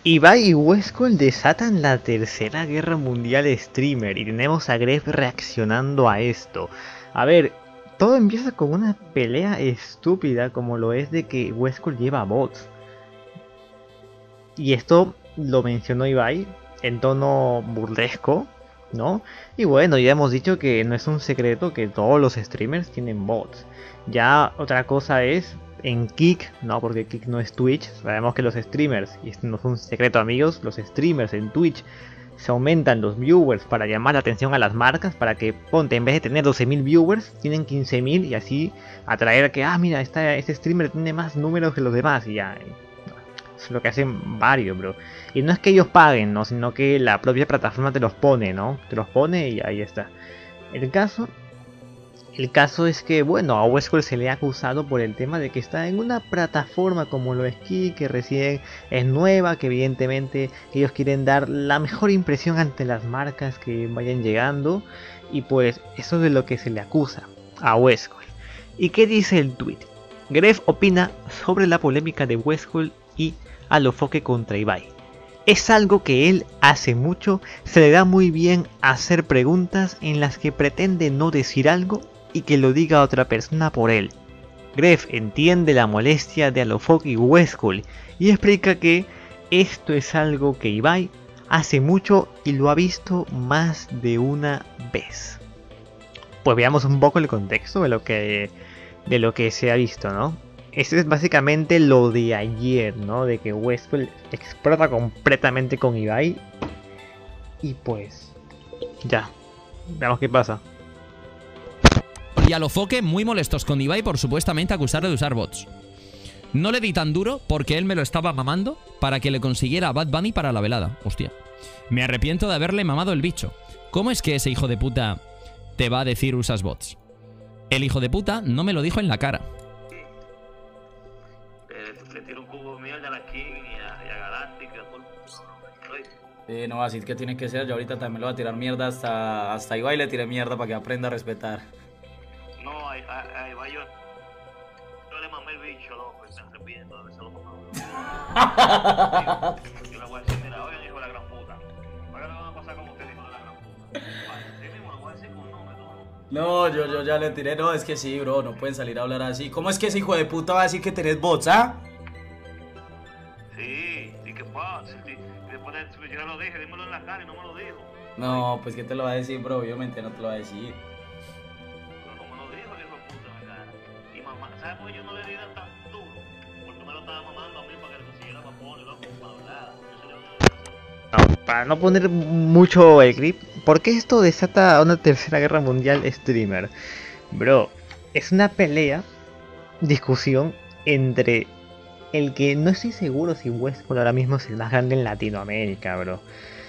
Ibai y Westcol desatan la tercera guerra mundial streamer y tenemos a Gref reaccionando a esto. A ver, todo empieza con una pelea estúpida como lo es de que Westcol lleva bots. Y esto lo mencionó Ibai en tono burlesco, ¿no? Y bueno, ya hemos dicho que no es un secreto que todos los streamers tienen bots. Ya otra cosa es en Kick, no, porque Kick no es Twitch. Sabemos que los streamers, y esto no es un secreto amigos, los streamers en Twitch se aumentan los viewers para llamar la atención a las marcas, para que, ponte, en vez de tener 12.000 viewers, tienen 15.000 y así atraer que, mira, este streamer tiene más números que los demás y ya. Es lo que hacen varios, bro. Y no es que ellos paguen, ¿no? Sino que la propia plataforma te los pone, ¿no? Te los pone y ahí está. El caso es que, bueno, a Westcol se le ha acusado por el tema de que está en una plataforma como lo es Kick, que recién es nueva, que evidentemente ellos quieren dar la mejor impresión ante las marcas que vayan llegando. Y pues eso es de lo que se le acusa a Westcol. ¿Y qué dice el tweet? Gref opina sobre la polémica de Westcol y Alofoque contra Ibai. Es algo que él hace mucho, se le da muy bien hacer preguntas en las que pretende no decir algo y que lo diga otra persona por él. Gref entiende la molestia de Alofoque y Westcol y explica que esto es algo que Ibai hace mucho y lo ha visto más de una vez. Pues veamos un poco el contexto de lo que se ha visto, ¿no? Esto es básicamente lo de ayer, ¿no? De que Westcol explota completamente con Ibai. Y pues... ya. Veamos qué pasa. Y Alofoque muy molestos con Ibai por supuestamente acusarle de usar bots. No le di tan duro porque él me lo estaba mamando para que le consiguiera a Bad Bunny para la velada. Hostia. Me arrepiento de haberle mamado el bicho. ¿Cómo es que ese hijo de puta te va a decir usas bots? El hijo de puta no me lo dijo en la cara. Le tiro un cubo de mierda a la King y a Galactic y a todo. No, así que tiene que ser. Yo ahorita también le voy a tirar mierda hasta Ibai le tiré mierda para que aprenda a respetar. No, ahí va yo. Yo le mamé el bicho, loco, y se arrepiento de haberse lo mamado. Yo le voy a decir, mira, oigan, hijo de la gran puta. Ahora le van a pasar como usted dijo de la gran puta. Así mismo lo voy a decir con un nombre, No, yo ya le tiré. No, es que sí, bro, no pueden salir a hablar así. ¿Cómo es que ese hijo de puta va a decir que tenés bots, ah? Sí, ¿y qué pasa? Después de yo ya lo dije, dímelo en la cara y no me lo dijo. No, pues ¿qué te lo va a decir, bro? Obviamente no te lo va a decir. Pero no me lo dijo, hijo de puta, en la cara. Y mamá, ¿sabes por qué yo no le di tan duro? Porque me lo estaba mamando a mí para que le consiguiera vapor, loco, para hablar. Para no poner mucho el clip, ¿por qué esto desata una tercera guerra mundial streamer? Bro, es una pelea, discusión entre el que no estoy seguro si Westcol ahora mismo es el más grande en Latinoamérica, bro.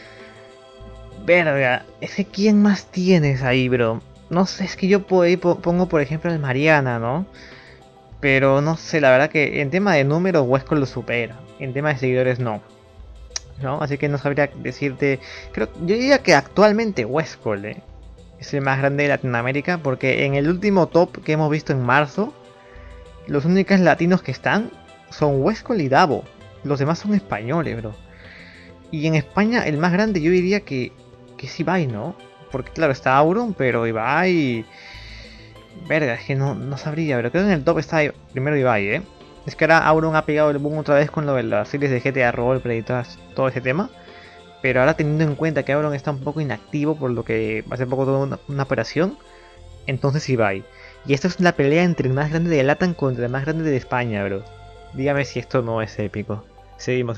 Verga, ese quién más tienes ahí, bro. No sé, es que yo pongo por ejemplo al Mariana, ¿no? Pero no sé, la verdad que en tema de números Westcol lo supera, en tema de seguidores no. ¿No? Así que no sabría decirte. Yo diría que actualmente Westcol es el más grande de Latinoamérica. Porque en el último top que hemos visto en marzo, los únicos latinos que están son Westcol y Davo. Los demás son españoles, bro. Y en España el más grande yo diría que es Ibai, ¿no? Porque claro, está Auron, pero Ibai... Verga, es que no sabría, pero creo que en el top está primero Ibai, Es que ahora Auron ha pegado el boom otra vez con lo de las series de GTA Roleplay y todo ese tema. Pero ahora teniendo en cuenta que Auron está un poco inactivo por lo que hace poco tuvo una operación, entonces Ibai. Y esta es la pelea entre el más grande de Latam contra el más grande de España, bro. Dígame si esto no es épico. Seguimos.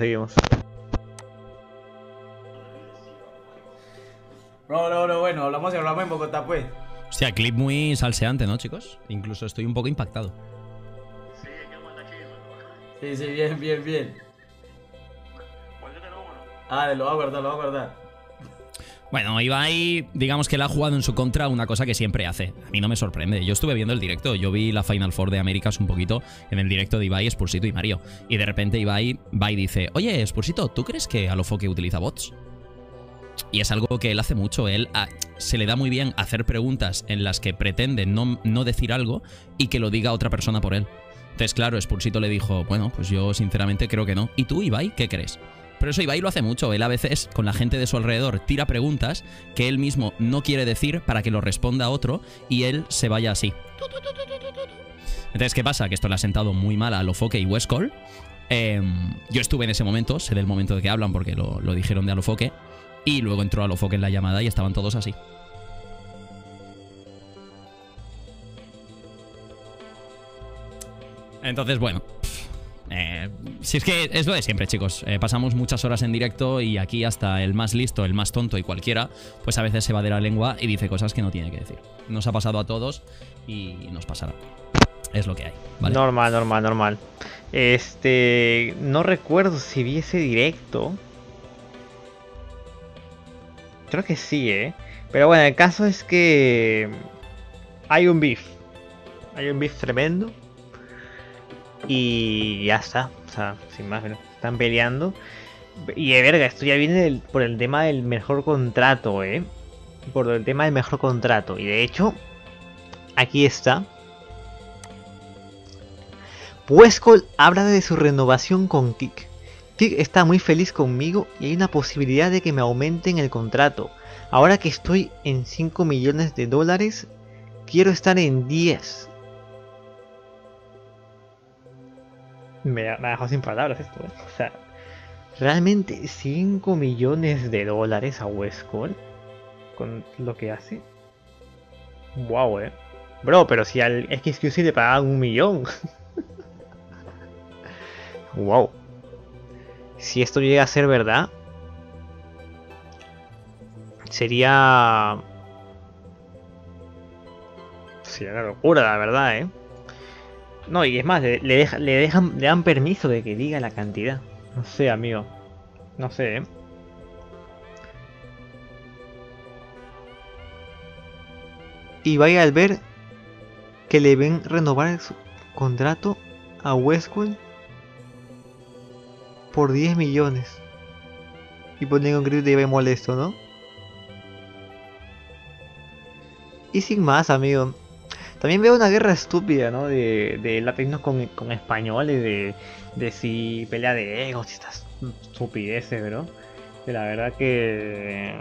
No, bueno, hablamos en Bogotá, pues. Hostia, clip muy salseante, ¿no, chicos? Incluso estoy un poco impactado. Sí, bien. Lo voy a guardar. Bueno, Ibai, digamos que le ha jugado en su contra una cosa que siempre hace. A mí no me sorprende. Yo estuve viendo el directo. Yo vi la Final Four de Américas un poquito en el directo de Ibai, Spursito y Mario. Y de repente Ibai va y dice: oye, Spursito, ¿tú crees que Alofoque utiliza bots? Y es algo que él hace mucho. Él se le da muy bien hacer preguntas en las que pretende no decir algo y que lo diga otra persona por él. Entonces, claro, Spursito le dijo: bueno, pues yo sinceramente creo que no. ¿Y tú, Ibai, qué crees? Pero eso Ibai lo hace mucho. Él a veces, con la gente de su alrededor, tira preguntas que él mismo no quiere decir para que lo responda otro y él se vaya así. Entonces, ¿qué pasa? Que esto le ha sentado muy mal a Alofoque y Westcall. Yo estuve en ese momento, sé del momento de que hablan porque lo dijeron de Alofoque. Y luego entró Alofoque en la llamada y estaban todos así. Entonces, bueno, si es que es lo de siempre, chicos. Pasamos muchas horas en directo y aquí hasta el más listo, el más tonto y cualquiera, pues a veces se va de la lengua y dice cosas que no tiene que decir. Nos ha pasado a todos y nos pasará. Es lo que hay, ¿vale? Normal, normal, normal. No recuerdo si vi ese directo. Creo que sí, Pero bueno, el caso es que hay un beef. Hay un beef tremendo. Y ya está. O sea, sin más, están peleando. Y de verga, esto ya viene por el tema del mejor contrato, Por el tema del mejor contrato. Y de hecho, aquí está. Westcall habla de su renovación con Kick. Kick está muy feliz conmigo y hay una posibilidad de que me aumenten el contrato. Ahora que estoy en 5 millones de dólares, quiero estar en 10. Me ha dejado sin palabras esto, O sea, realmente 5 millones de dólares a Westcall con lo que hace. Wow, Bro, pero si al XQC le pagaban 1 millón. Wow. Si esto llega a ser verdad, sería una locura, la verdad, No, y es más, le dan permiso de que diga la cantidad. No sé, amigo. No sé, Y vaya al ver que le ven renovar su contrato a Westcall por 10 millones. Y ponen un grito de Ibai molesto, ¿no? Y sin más, amigo. También veo una guerra estúpida, ¿no? De latinos con españoles, de si pelea de egos, y estas estupideces, bro. Que la verdad que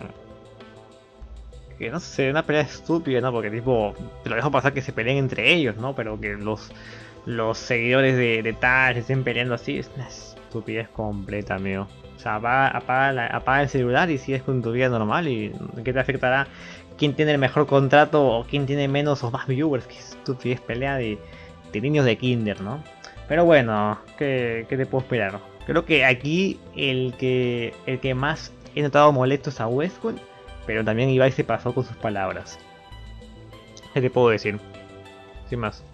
no sé, una pelea estúpida, ¿no? Porque tipo, te lo dejo pasar que se peleen entre ellos, ¿no? Pero que los seguidores de Taj estén peleando así, es una estupidez completa, amigo. O sea, apaga el celular y sigues con tu vida normal. ¿Y qué te afectará? ¿Quién tiene el mejor contrato o quién tiene menos o más viewers? Qué estupidez pelea de niños de kinder, ¿no? Pero bueno, ¿qué te puedo esperar? Creo que aquí el que más he notado molesto es a Westcall, pero también Ibai se pasó con sus palabras. ¿Qué te puedo decir? Sin más.